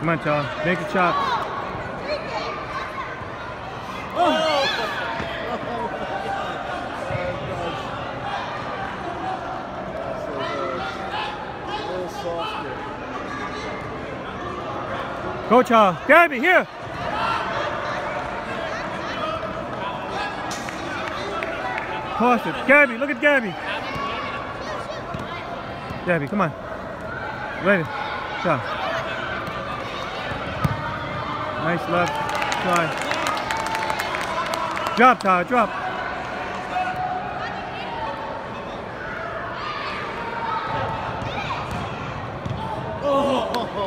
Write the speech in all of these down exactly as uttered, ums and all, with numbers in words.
Come on, Charles. Make a chop. Oh! Go, Charles. Gabby, here. Toss it. Gabby, look at Gabby. Gabby, come on. Ready. Charles. Nice left. Try. Drop, Tyler, drop. Oh.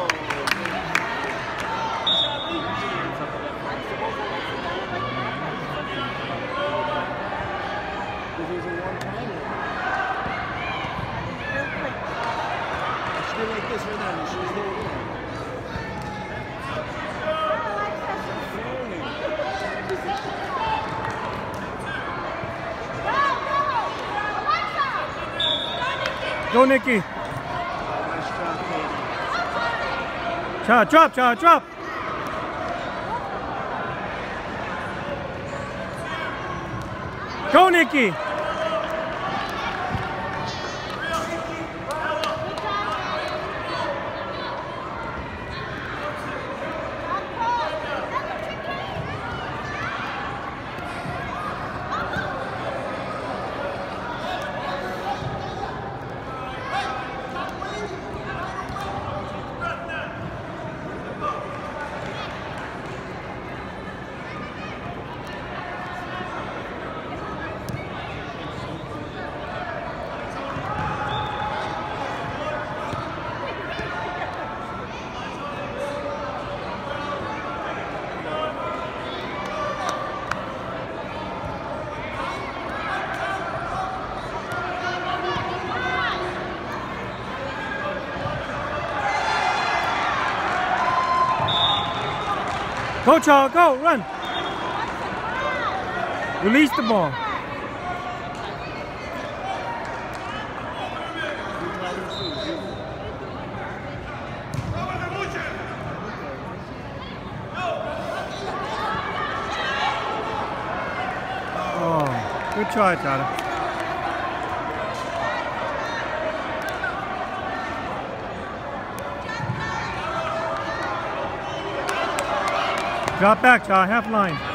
This is a one-timer. It should be like this right now. You should just hold it. Go, Nikki. Cha, drop, Cha, drop. Go, Nikki. Go, Charles, go, run. Release the ball. Oh, good try, Tyler. Drop back, Charles, half line.